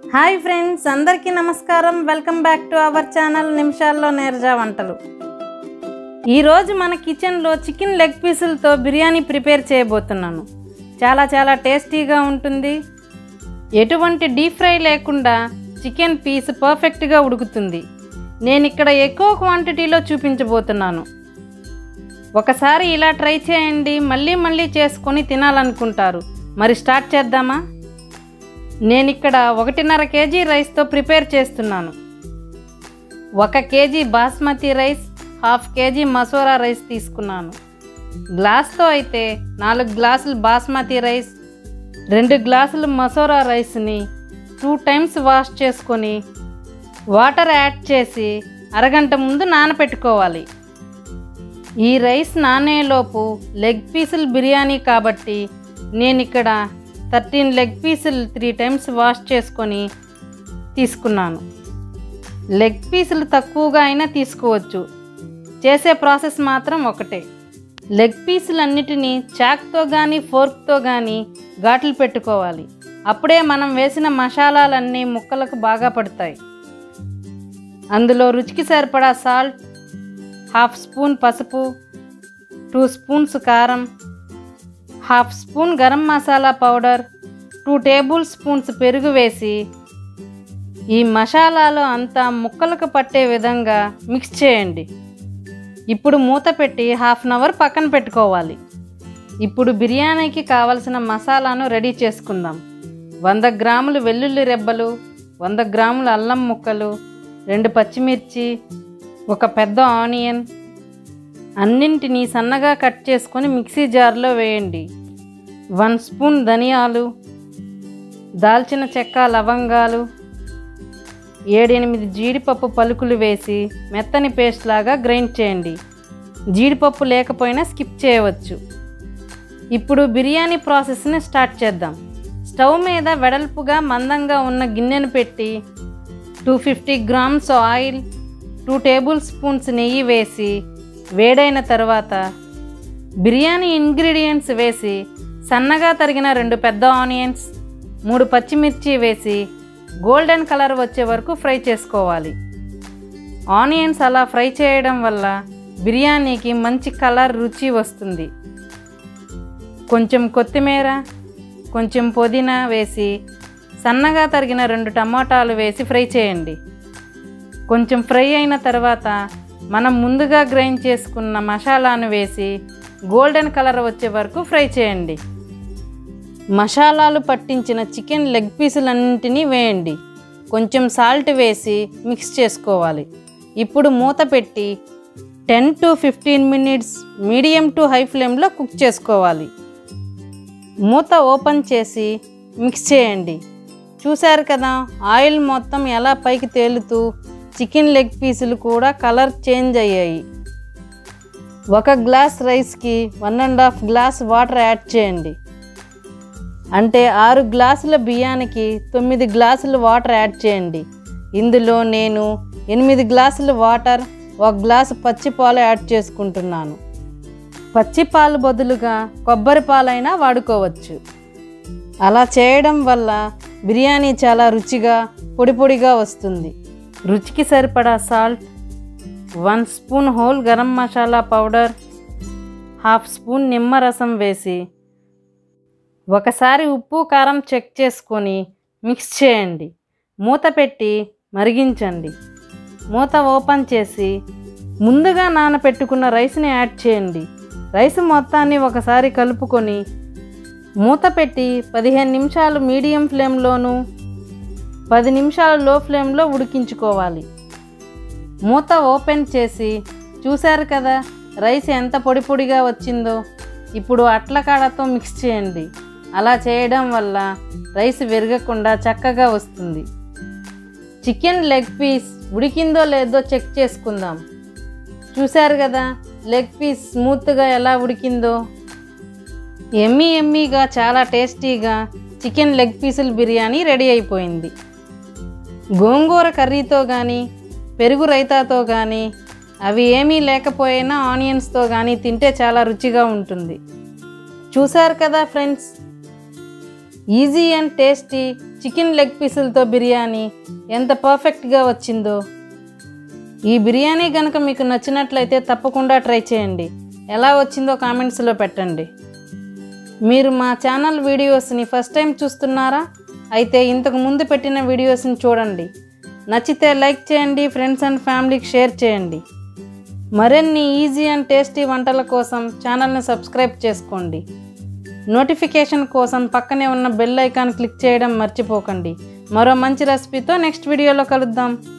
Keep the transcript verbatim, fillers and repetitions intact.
Hi friends, అందరికీ నమస్కారం. Welcome back to our channel నిమిషాల్లో నీరజ వంటలు. ఈరోజు మన కిచెన్లో చికెన్ లెగ్ పీసులతో బిర్యానీ ప్రిపేర్ చేయబోతున్నాను. చాలా చాలా టేస్టీగా ఉంటుంది. ఎటువంటి డీప్ ఫ్రై లేకుండా చికెన్ పీస్ పర్ఫెక్ట్గా ఉడుకుతుంది. నేను ఇక్కడ ఎక్కువ క్వాంటిటీలో చూపించబోతున్నాను. ఒకసారి ఇలా ట్రై చేయండి, మళ్ళీ మళ్ళీ చేసుకొని తినాలనుకుంటారు. మరి స్టార్ట్ చేద్దామా? నేను ఇక్కడ ఒకటిన్నర కేజీ రైస్తో ప్రిపేర్ చేస్తున్నాను. ఒక KG basmati rice, half KG Masoora rice తీసుకున్నాను. గ్లాస్తో అయితే నాలుగు గ్లాసులు బాస్మతి రైస్, రెండు గ్లాసులు మసూరా రైస్ని టూ టైమ్స్ వాష్ చేసుకొని వాటర్ యాడ్ చేసి అరగంట ముందు నానపెట్టుకోవాలి. ఈ రైస్ నానేలోపు లెగ్ పీసులు బిర్యానీ కాబట్టి నేను ఇక్కడ థర్టీన్ లెగ్ పీసులు త్రీ టైమ్స్ వాష్ చేసుకొని తీసుకున్నాను. లెగ్ పీసులు తక్కువగా అయినా తీసుకోవచ్చు. చేసే ప్రాసెస్ మాత్రం ఒకటే. లెగ్ పీసులన్నిటినీ చాక్తో కానీ ఫోర్క్తో కానీ ఘాట్లు పెట్టుకోవాలి. అప్పుడే మనం వేసిన మసాలాలన్నీ ముక్కలకు బాగా పడతాయి. అందులో రుచికి సరిపడా సాల్ట్, హాఫ్ స్పూన్ పసుపు, టూ స్పూన్స్ కారం, half spoon garam masala powder, two tablespoons పెరుగు వేసి ఈ మసాలాలో అంతా ముక్కలకు పట్టే విధంగా మిక్స్ చేయండి. ఇప్పుడు మూత పెట్టి హాఫ్ అన్ అవర్ పక్కన పెట్టుకోవాలి. ఇప్పుడు బిర్యానీకి కావలసిన మసాలాను రెడీ చేసుకుందాం. వంద గ్రాములు వెల్లుల్లి రెబ్బలు, వంద గ్రాములు అల్లం ముక్కలు, రెండు పచ్చిమిర్చి, ఒక పెద్ద ఆనియన్ అన్నింటినీ సన్నగా కట్ చేసుకొని మిక్సీ జార్లో వేయండి. వన్ స్పూన్ ధనియాలు, దాల్చిన చెక్క, లవంగాలు, ఏడెనిమిది జీడిపప్పు పలుకులు వేసి మెత్తని పేస్ట్ లాగా గ్రైండ్ చేయండి. జీడిపప్పు లేకపోయినా స్కిప్ చేయవచ్చు. ఇప్పుడు బిర్యానీ ప్రాసెస్ని స్టార్ట్ చేద్దాం. స్టవ్ మీద వెడల్పుగా మందంగా ఉన్న గిన్నెను పెట్టి two fifty grams oil, two tablespoons నెయ్యి వేసి వేడైన తర్వాత బిర్యానీ ఇంగ్రీడియంట్స్ వేసి సన్నగా తరిగిన రెండు పెద్ద ఆనియన్స్, మూడు పచ్చిమిర్చి వేసి గోల్డెన్ కలర్ వచ్చే వరకు ఫ్రై చేసుకోవాలి. ఆనియన్స్ అలా ఫ్రై చేయడం వల్ల బిర్యానీకి మంచి కలర్, రుచి వస్తుంది. కొంచెం కొత్తిమీర, కొంచెం పుదీనా వేసి సన్నగా తరిగిన రెండు టమాటాలు వేసి ఫ్రై చేయండి. కొంచెం ఫ్రై అయిన తర్వాత మనం ముందుగా గ్రైండ్ చేసుకున్న మసాలాను వేసి గోల్డెన్ కలర్ వచ్చే వరకు ఫ్రై చేయండి. మసాలాలు పట్టించిన చికెన్ లెగ్ పీసులన్నింటినీ వేయండి. కొంచెం సాల్ట్ వేసి మిక్స్ చేసుకోవాలి. ఇప్పుడు మూత పెట్టి ten to fifteen minutes medium to high ఫ్లేమ్లో కుక్ చేసుకోవాలి. మూత ఓపెన్ చేసి మిక్స్ చేయండి. చూశారు కదా, ఆయిల్ మొత్తం ఎలా పైకి తేలుతూ చికెన్ లెగ్ పీసులు కూడా కలర్ చేంజ్ అయ్యాయి. ఒక గ్లాస్ రైస్కి one and half glass water add చేయండి. అంటే ఆరు గ్లాసుల బియ్యానికి తొమ్మిది గ్లాసులు వాటర్ యాడ్ చేయండి. ఇందులో నేను ఎనిమిది గ్లాసులు వాటర్, ఒక గ్లాసు పచ్చి పాలు యాడ్ చేసుకుంటున్నాను. పచ్చి పాలు బదులుగా కొబ్బరి పాలైనా వాడుకోవచ్చు. అలా చేయడం వల్ల బిర్యానీ చాలా రుచిగా, పొడి పొడిగా వస్తుంది. రుచికి సరిపడా salt, one spoon whole garam masala powder, half spoon నిమ్మరసం వేసి ఒకసారి ఉప్పు కారం చెక్ చేసుకొని మిక్స్ చేయండి. మూత పెట్టి మరిగించండి. మూత ఓపెన్ చేసి ముందుగా నానపెట్టుకున్న రైస్ని యాడ్ చేయండి. రైస్ మొత్తాన్ని ఒకసారి కలుపుకొని మూత పెట్టి పదిహేను నిమిషాలు మీడియం ఫ్లేమ్లోనూ పది నిమిషాలు లో ఫ్లేమ్లో ఉడికించుకోవాలి. మూత ఓపెన్ చేసి చూశారు కదా రైస్ ఎంత పొడి పొడిగా వచ్చిందో. ఇప్పుడు అట్ల కాడతో మిక్స్ చేయండి. అలా చేయడం వల్ల రైస్ విరగకుండా చక్కగా వస్తుంది. చికెన్ లెగ్ పీస్ ఉడికిందో లేదో చెక్ చేసుకుందాం. చూశారు కదా లెగ్ పీస్ స్మూత్గా ఎలా ఉడికిందో. ఎమ్మీ ఎమ్మీగా, చాలా టేస్టీగా చికెన్ లెగ్ పీసుల బిర్యానీ రెడీ అయిపోయింది. గోంగూర కర్రీతో కానీ, పెరుగు రైతాతో కానీ, అవి ఏమీ లేకపోయినా ఆనియన్స్తో కానీ తింటే చాలా రుచిగా ఉంటుంది. చూశారు కదా friends, easy and tasty chicken leg పీసులతో బిర్యానీ ఎంత పర్ఫెక్ట్గా వచ్చిందో. ఈ బిర్యానీ కనుక మీకు నచ్చినట్లయితే తప్పకుండా ట్రై చేయండి. ఎలా వచ్చిందో కామెంట్స్లో పెట్టండి. మీరు మా ఛానల్ వీడియోస్ని ఫస్ట్ టైం చూస్తున్నారా? అయితే ఇంతకు ముందు పెట్టిన వీడియోస్ని చూడండి. నచ్చితే లైక్ చేయండి, ఫ్రెండ్స్ అండ్ ఫ్యామిలీకి షేర్ చేయండి. మరిన్ని ఈజీ అండ్ టేస్టీ వంటల కోసం ఛానల్ని సబ్స్క్రైబ్ చేసుకోండి. నోటిఫికేషన్ కోసం పక్కనే ఉన్న బెల్ ఐకాన్ క్లిక్ చేయడం మర్చిపోకండి. మరో మంచి రెసిపీతో నెక్స్ట్ వీడియోలో కలుద్దాం.